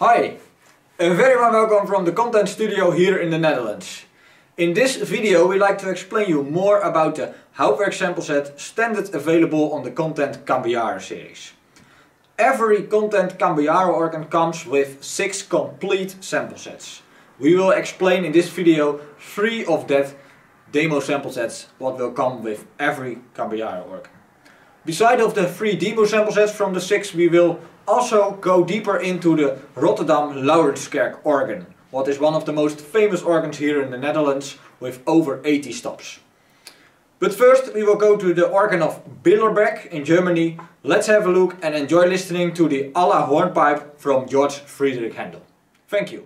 Hi, a very warm welcome from the content studio here in the Netherlands. In this video we like to explain you more about the Houtwerk sample set standard available on the content Cambiare series. Every content Cambiare organ comes with 6 complete sample sets. We will explain in this video 3 of that demo sample sets what will come with every Cambiare organ. Besides of the 3 demo sample sets from the 6, we will also go deeper into the Rotterdam Laurenskerk organ, what is one of the most famous organs here in the Netherlands with over 80 stops. But first we will go to the organ of Billerbeck in Germany. Let's have a look and enjoy listening to the A la hornpipe from George Friedrich Handel. Thank you.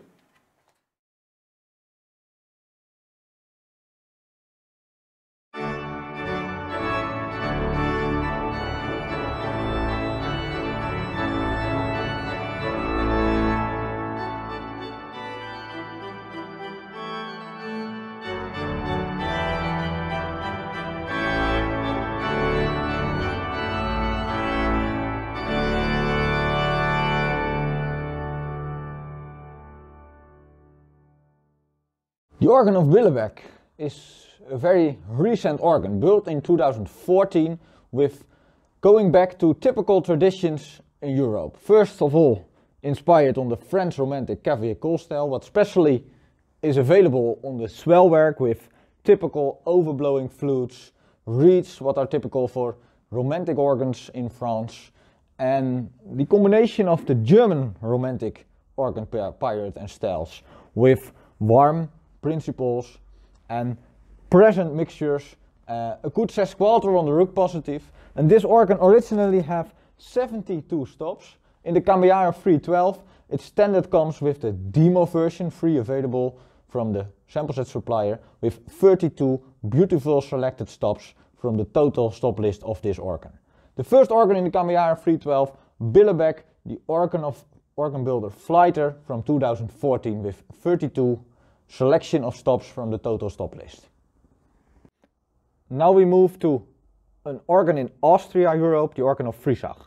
The organ of Billerbeck is a very recent organ, built in 2014 with going back to typical traditions in Europe. First of all, inspired on the French romantic Cambiare style, what specially is available on the swellwerk with typical overblowing flutes, reeds what are typical for romantic organs in France, and the combination of the German romantic organ period and styles with warm principles and present mixtures, a good sesqualter on the root positive, and this organ originally have 72 stops. In the Cambiare 312 its standard comes with the demo version, free available from the sample set supplier, with 32 beautiful selected stops from the total stop list of this organ. The first organ in the Cambiare 312, Billerbeck, the organ of organ builder Fleiter from 2014 with 32 selection of stops from the total stop list. Now we move to an organ in Austria, Europe, the organ of Friesach.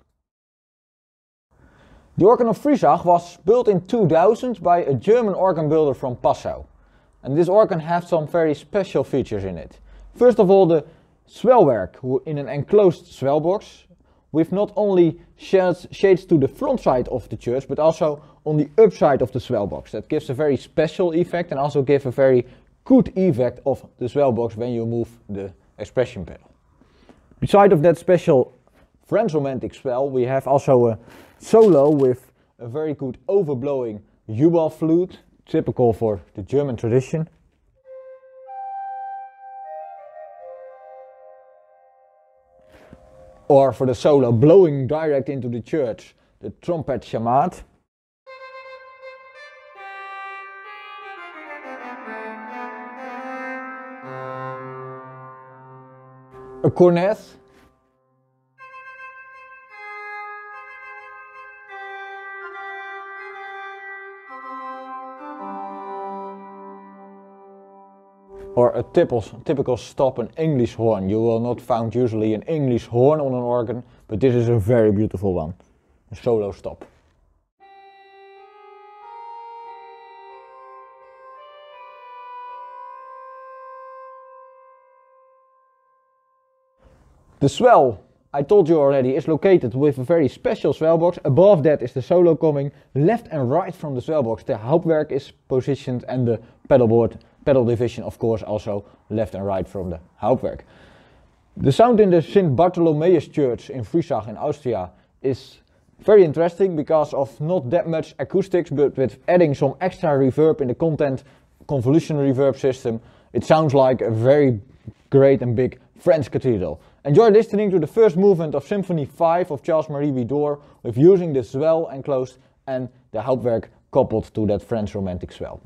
The organ of Friesach was built in 2000 by a German organ builder from Passau. And this organ has some very special features in it. First of all, the swellwerk in an enclosed swell box with not only shades to the front side of the church but also on the upside of the swell box. That gives a very special effect and also gives a very good effect of the swell box when you move the expression pedal. Beside of that special French romantic swell, we have also a solo with a very good overblowing jubal flute, typical for the German tradition. Or for the solo blowing direct into the church, the trumpet chamade. A cornet. Or a typical stop, an English horn. You will not find usually an English horn on an organ, but this is a very beautiful one. A solo stop. The swell, I told you already, is located with a very special swell box. Above that is the solo coming left and right from the swell box. The Houtwerk is positioned and the pedal division of course also left and right from the Houtwerk. The sound in the St. Bartholomeus Church in Friesach in Austria is very interesting because of not that much acoustics, but with adding some extra reverb in the content convolution reverb system, it sounds like a very great and big French cathedral. Enjoy listening to the first movement of Symphony 5 of Charles-Marie Widor with using the swell enclosed and the Houtwerk coupled to that French romantic swell.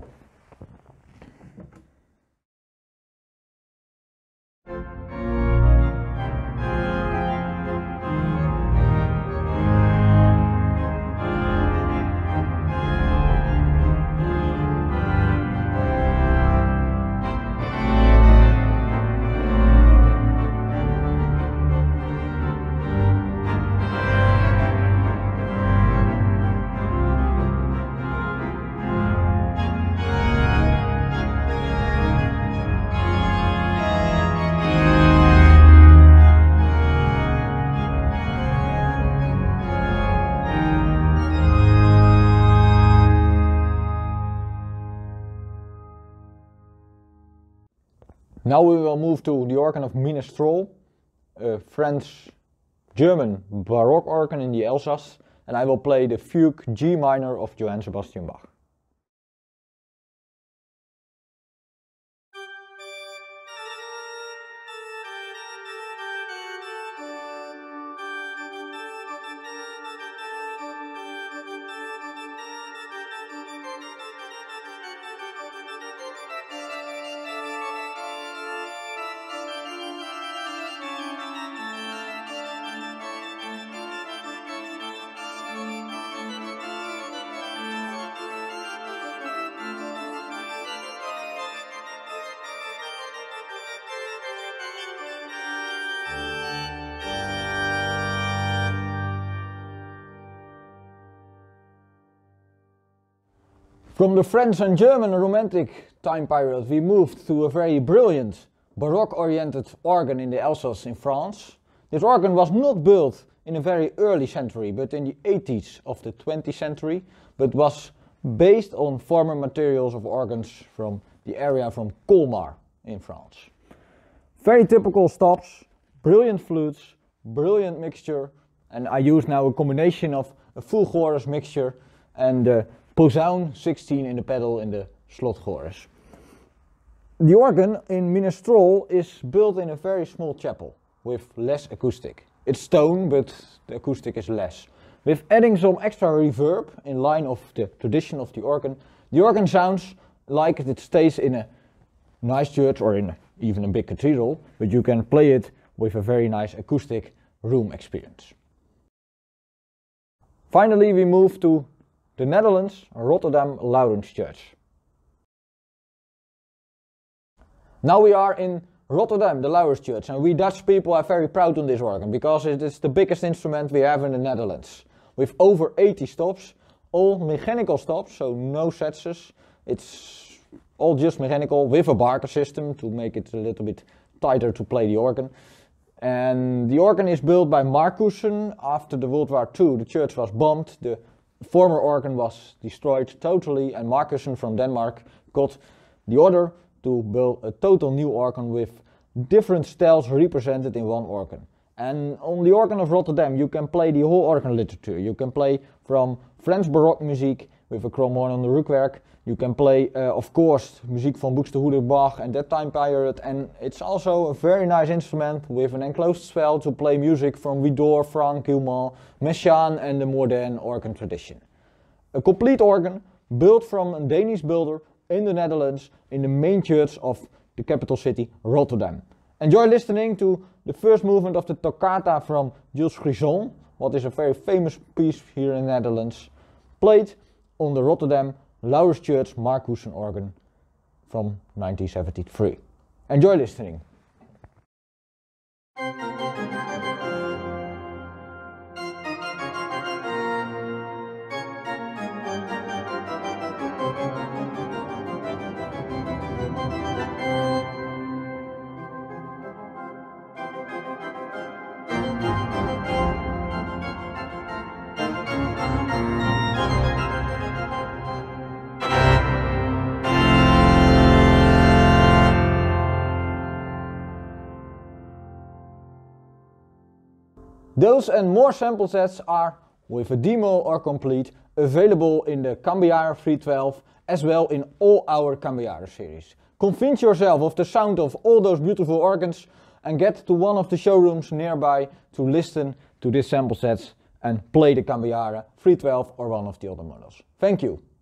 Now we will move to the organ of Menesterol, a French-German Baroque organ in the Alsace, and I will play the Fugue G minor of Johann Sebastian Bach. From the French and German Romantic time period we moved to a very brilliant Baroque-oriented organ in the Alsace in France. This organ was not built in a very early century, but in the 80s of the 20th century, but was based on former materials of organs from the area from Colmar in France. Very typical stops, brilliant flutes, brilliant mixture, and I use now a combination of a full chorus mixture and Posaune 16 in the pedal in the slot chorus. The organ in Menesterol is built in a very small chapel with less acoustic. It's tone, but the acoustic is less. With adding some extra reverb in line of the tradition of the organ sounds like it stays in a nice church or in even a big cathedral, but you can play it with a very nice acoustic room experience. Finally, we move to the Netherlands, Rotterdam Church. Now we are in Rotterdam, the Church, and we Dutch people are very proud on this organ because it is the biggest instrument we have in the Netherlands. With over 80 stops, all mechanical stops, so no sets. It's all just mechanical with a barker system to make it a little bit tighter to play the organ. And the organ is built by Marcussen. After the World War II, the church was bombed. The former organ was destroyed totally, and Marcussen from Denmark got the order to build a total new organ with different styles represented in one organ. And on the organ of Rotterdam you can play the whole organ literature. You can play from French Baroque music with a Cromorne on the Rookwerk. You can play, of course, music from Buxtehude, Bach and that time period. And it's also a very nice instrument with an enclosed swell to play music from Widor, Franck, Guilmant, Messiaen and the modern organ tradition. A complete organ built from a Danish builder in the Netherlands in the main church of the capital city, Rotterdam. Enjoy listening to the first movement of the toccata from Jules Grisson, what is a very famous piece here in the Netherlands, played on the Rotterdam Church Marcussen organ from 1973. Enjoy listening. Those and more sample sets are, with a demo or complete, available in the Cambiare 312 as well in all our Cambiare series. Convince yourself of the sound of all those beautiful organs and get to one of the showrooms nearby to listen to these sample sets and play the Cambiare 312 or one of the other models. Thank you.